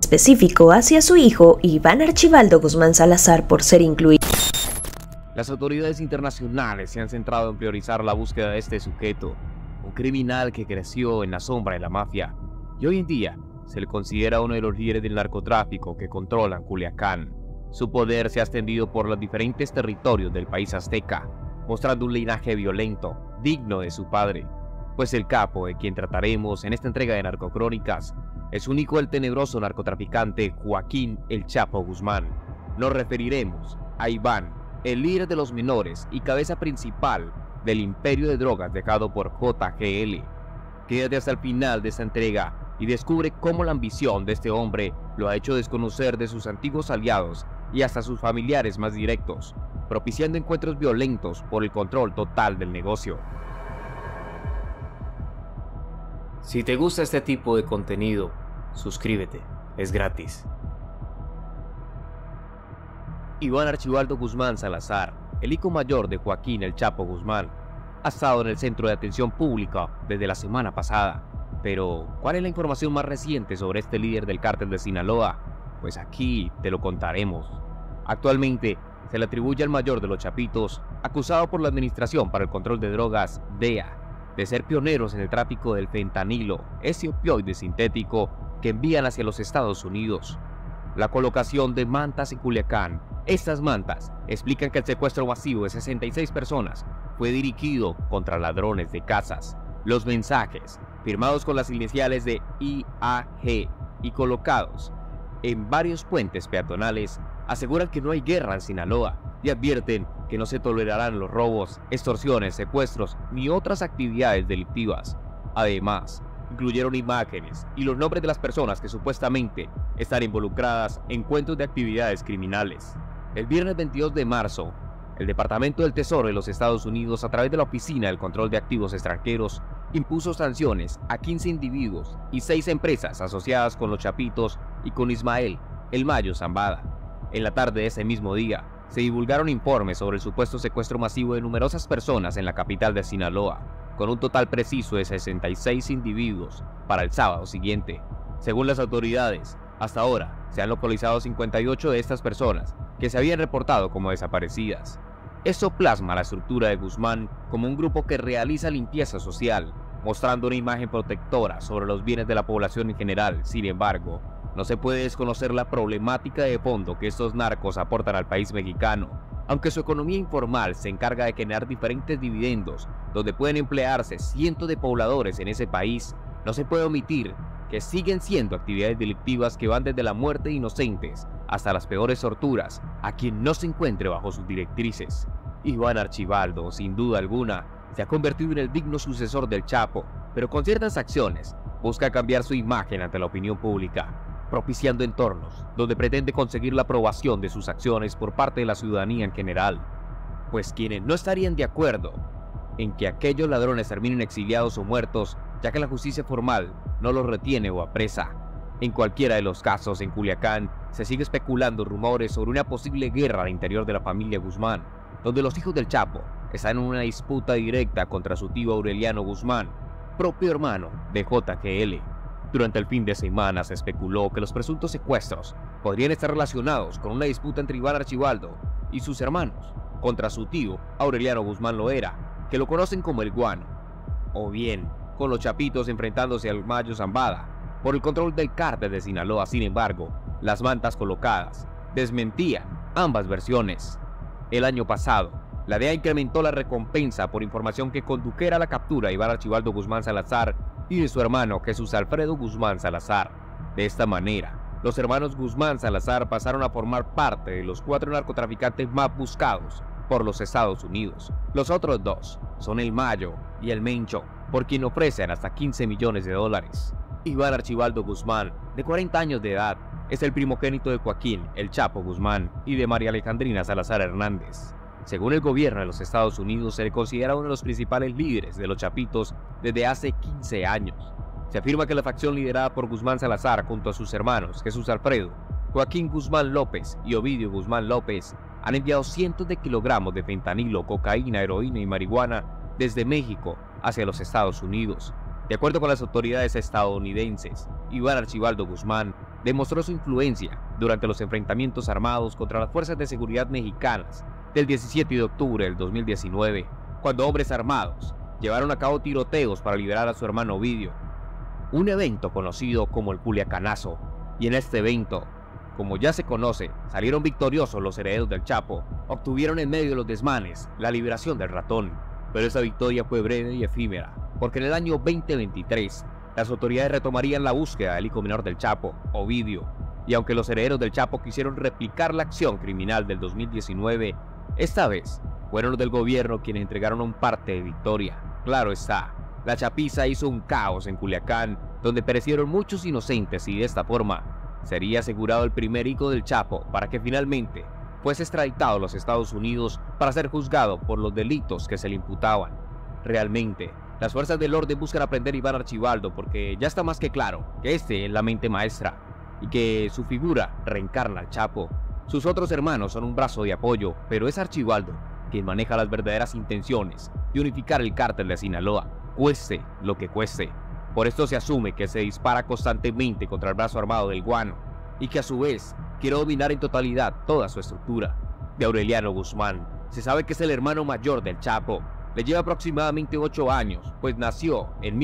específico hacia su hijo Iván Archibaldo Guzmán Salazar por ser incluido. Las autoridades internacionales se han centrado en priorizar la búsqueda de este sujeto, un criminal que creció en la sombra de la mafia y hoy en día se le considera uno de los líderes del narcotráfico que controlan Culiacán. Su poder se ha extendido por los diferentes territorios del país azteca, mostrando un linaje violento, digno de su padre, pues el capo de quien trataremos en esta entrega de Narcocrónicas es un hijo del tenebroso narcotraficante Joaquín El Chapo Guzmán. Nos referiremos a Iván, el líder de los menores y cabeza principal del imperio de drogas dejado por JGL. Quédate hasta el final de esta entrega y descubre cómo la ambición de este hombre lo ha hecho desconocer de sus antiguos aliados y hasta sus familiares más directos, propiciando encuentros violentos por el control total del negocio. Si te gusta este tipo de contenido, suscríbete, es gratis. Iván Archibaldo Guzmán Salazar, el hijo mayor de Joaquín El Chapo Guzmán, ha estado en el centro de atención pública desde la semana pasada. Pero, ¿cuál es la información más reciente sobre este líder del cártel de Sinaloa? Pues aquí te lo contaremos. Actualmente, se le atribuye al mayor de los Chapitos, acusado por la Administración para el Control de Drogas, DEA, de ser pioneros en el tráfico del fentanilo, ese opioide sintético que envían hacia los Estados Unidos. La colocación de mantas en Culiacán. Estas mantas explican que el secuestro masivo de 66 personas fue dirigido contra ladrones de casas. Los mensajes, firmados con las iniciales de IAG y colocados en varios puentes peatonales, aseguran que no hay guerra en Sinaloa y advierten que no se tolerarán los robos, extorsiones, secuestros ni otras actividades delictivas. Además, incluyeron imágenes y los nombres de las personas que supuestamente están involucradas en cuentos de actividades criminales. El viernes 22 de marzo, el Departamento del Tesoro de los Estados Unidos, a través de la Oficina del Control de Activos Extranjeros, impuso sanciones a 15 individuos y 6 empresas asociadas con los Chapitos y con Ismael El Mayo Zambada. En la tarde de ese mismo día, se divulgaron informes sobre el supuesto secuestro masivo de numerosas personas en la capital de Sinaloa, con un total preciso de 66 individuos para el sábado siguiente. Según las autoridades, hasta ahora se han localizado 58 de estas personas que se habían reportado como desaparecidas. Esto plasma la estructura de Guzmán como un grupo que realiza limpieza social, mostrando una imagen protectora sobre los bienes de la población en general. Sin embargo, no se puede desconocer la problemática de fondo que estos narcos aportan al país mexicano. Aunque su economía informal se encarga de generar diferentes dividendos, donde pueden emplearse cientos de pobladores en ese país, no se puede omitir que siguen siendo actividades delictivas que van desde la muerte de inocentes hasta las peores torturas a quien no se encuentre bajo sus directrices. Iván Archibaldo, sin duda alguna, se ha convertido en el digno sucesor del Chapo, pero con ciertas acciones busca cambiar su imagen ante la opinión pública, propiciando entornos donde pretende conseguir la aprobación de sus acciones por parte de la ciudadanía en general, pues quienes no estarían de acuerdo en que aquellos ladrones terminen exiliados o muertos, ya que la justicia formal no los retiene o apresa. En cualquiera de los casos, en Culiacán se sigue especulando rumores sobre una posible guerra al interior de la familia Guzmán, donde los hijos del Chapo están en una disputa directa contra su tío Aureliano Guzmán, propio hermano de JGL. Durante el fin de semana se especuló que los presuntos secuestros podrían estar relacionados con una disputa entre Iván Archibaldo y sus hermanos contra su tío Aureliano Guzmán Loera, que lo conocen como el Guano, o bien con los Chapitos enfrentándose al Mayo Zambada por el control del cártel de Sinaloa. Sin embargo, las mantas colocadas desmentían ambas versiones. El año pasado, la DEA incrementó la recompensa por información que condujera a la captura de Iván Archibaldo Guzmán Salazar y de su hermano Jesús Alfredo Guzmán Salazar. De esta manera, los hermanos Guzmán Salazar pasaron a formar parte de los 4 narcotraficantes más buscados por los Estados Unidos. Los otros 2 son el Mayo y el Mencho, por quien ofrecen hasta $15 millones. Iván Archibaldo Guzmán, de 40 años de edad, es el primogénito de Joaquín El Chapo Guzmán y de María Alejandrina Salazar Hernández. Según el gobierno de los Estados Unidos, se le considera uno de los principales líderes de los Chapitos desde hace 15 años. Se afirma que la facción liderada por Guzmán Salazar junto a sus hermanos Jesús Alfredo, Joaquín Guzmán López y Ovidio Guzmán López han enviado cientos de kilogramos de fentanilo, cocaína, heroína y marihuana desde México hacia los Estados Unidos. De acuerdo con las autoridades estadounidenses, Iván Archibaldo Guzmán demostró su influencia durante los enfrentamientos armados contra las fuerzas de seguridad mexicanas del 17 de octubre del 2019, cuando hombres armados llevaron a cabo tiroteos para liberar a su hermano Ovidio. Un evento conocido como el Culiacanazo, y en este evento, como ya se conoce, salieron victoriosos los herederos del Chapo, obtuvieron en medio de los desmanes la liberación del ratón. Pero esa victoria fue breve y efímera, porque en el año 2023 las autoridades retomarían la búsqueda del hijo menor del Chapo, Ovidio, y aunque los herederos del Chapo quisieron replicar la acción criminal del 2019, esta vez fueron los del gobierno quienes entregaron un parte de victoria. Claro está, la chapiza hizo un caos en Culiacán, donde perecieron muchos inocentes y de esta forma sería asegurado el primer hijo del Chapo para que finalmente fuese extraditado a los Estados Unidos para ser juzgado por los delitos que se le imputaban. Realmente, las fuerzas del orden buscan aprender a Iván Archibaldo porque ya está más que claro que este es la mente maestra y que su figura reencarna al Chapo. Sus otros hermanos son un brazo de apoyo, pero es Archibaldo quien maneja las verdaderas intenciones de unificar el cártel de Sinaloa, cueste lo que cueste. Por esto se asume que se dispara constantemente contra el brazo armado del Guano y que a su vez quiere dominar en totalidad toda su estructura. De Aureliano Guzmán se sabe que es el hermano mayor del Chapo. Le lleva aproximadamente 8 años, pues nació en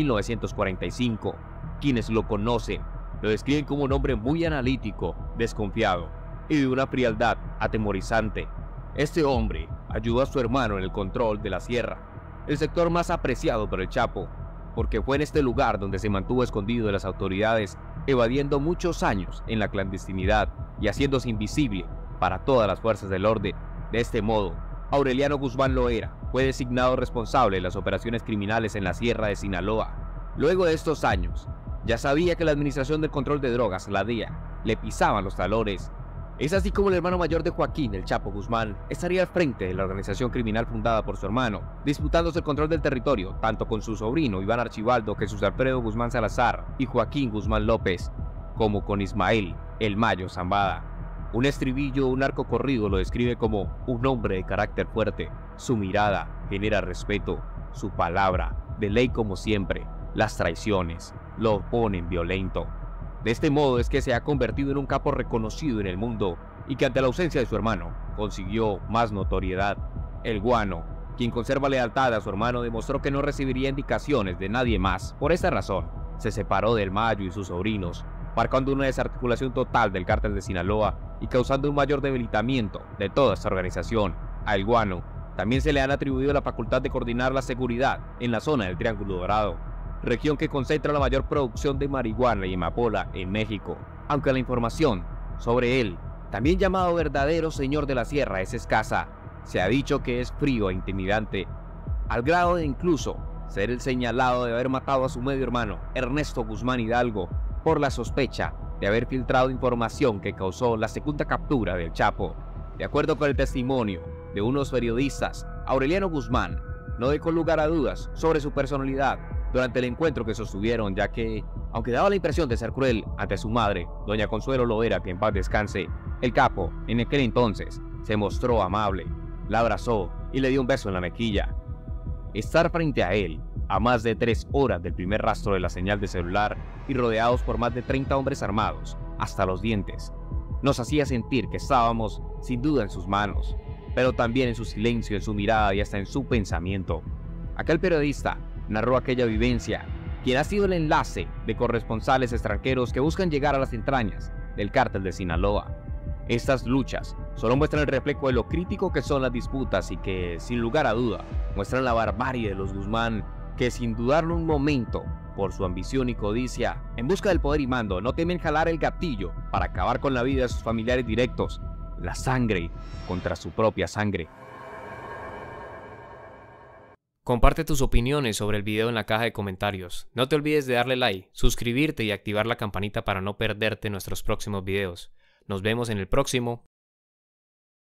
1945. Quienes lo conocen lo describen como un hombre muy analítico, desconfiado y de una frialdad atemorizante. Este hombre ayudó a su hermano en el control de la sierra, el sector más apreciado por el Chapo, porque fue en este lugar donde se mantuvo escondido de las autoridades, evadiendo muchos años en la clandestinidad y haciéndose invisible para todas las fuerzas del orden. De este modo, Aureliano Guzmán Loera fue designado responsable de las operaciones criminales en la sierra de Sinaloa. Luego de estos años, ya sabía que la Administración del Control de Drogas, la DEA, le pisaban los talones. Es así como el hermano mayor de Joaquín, el Chapo Guzmán, estaría al frente de la organización criminal fundada por su hermano, disputándose el control del territorio, tanto con su sobrino Iván Archibaldo, Jesús Alfredo Guzmán Salazar y Joaquín Guzmán López, como con Ismael, el Mayo Zambada. Un estribillo, un arco corrido lo describe como un hombre de carácter fuerte. Su mirada genera respeto, su palabra, de ley como siempre, las traiciones lo ponen violento. De este modo es que se ha convertido en un capo reconocido en el mundo y que ante la ausencia de su hermano consiguió más notoriedad. El Guano, quien conserva lealtad a su hermano, demostró que no recibiría indicaciones de nadie más. Por esta razón, se separó del Mayo y sus sobrinos, marcando una desarticulación total del cártel de Sinaloa y causando un mayor debilitamiento de toda esta organización. A El Guano también se le han atribuido la facultad de coordinar la seguridad en la zona del Triángulo Dorado, región que concentra la mayor producción de marihuana y amapola en México. Aunque la información sobre él, también llamado verdadero señor de la sierra, es escasa, se ha dicho que es frío e intimidante, al grado de incluso ser el señalado de haber matado a su medio hermano, Ernesto Guzmán Hidalgo, por la sospecha de haber filtrado información que causó la segunda captura del Chapo. De acuerdo con el testimonio de unos periodistas, Aureliano Guzmán no dejó lugar a dudas sobre su personalidad durante el encuentro que sostuvieron, ya que, aunque daba la impresión de ser cruel ante su madre, doña Consuelo Loera, que en paz descanse, el capo, en aquel entonces, se mostró amable, la abrazó y le dio un beso en la mejilla. Estar frente a él, a más de 3 horas del primer rastro de la señal de celular y rodeados por más de 30 hombres armados, hasta los dientes, nos hacía sentir que estábamos, sin duda, en sus manos, pero también en su silencio, en su mirada y hasta en su pensamiento. Aquel periodista narró aquella vivencia, quien ha sido el enlace de corresponsales extranjeros que buscan llegar a las entrañas del cártel de Sinaloa. Estas luchas solo muestran el reflejo de lo crítico que son las disputas y que, sin lugar a duda, muestran la barbarie de los Guzmán, que sin dudarlo un momento, por su ambición y codicia, en busca del poder y mando, no temen jalar el gatillo para acabar con la vida de sus familiares directos, la sangre contra su propia sangre. Comparte tus opiniones sobre el video en la caja de comentarios. No te olvides de darle like, suscribirte y activar la campanita para no perderte nuestros próximos videos. Nos vemos en el próximo.